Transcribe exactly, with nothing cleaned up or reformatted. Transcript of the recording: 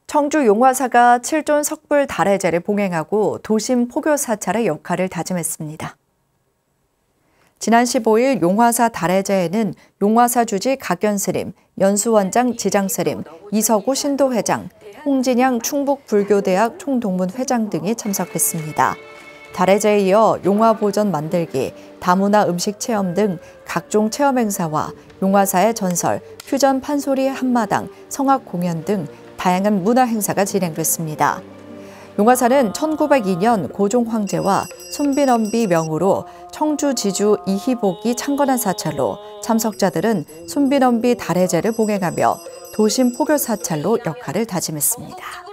청주 용화사가 칠존 석불 달해제를 봉행하고 도심 포교 사찰의 역할을 다짐했습니다. 지난 십오일 용화사 달해제에는 용화사 주지 각연스님, 연수원장 지장스님, 이서구 신도회장, 홍진양 충북불교대학 총동문회장 등이 참석했습니다. 달해제에 이어 용화보전 만들기, 다문화 음식 체험 등 각종 체험 행사와 용화사의 전설, 퓨전 판소리 한마당, 성악 공연 등 다양한 문화 행사가 진행됐습니다. 용화사는 천구백이년 고종 황제와 순빈엄비 명으로 청주 지주 이희복이 창건한 사찰로 참석자들은 순빈엄비 달해제를 봉행하며 도심 포교 사찰로 역할을 다짐했습니다.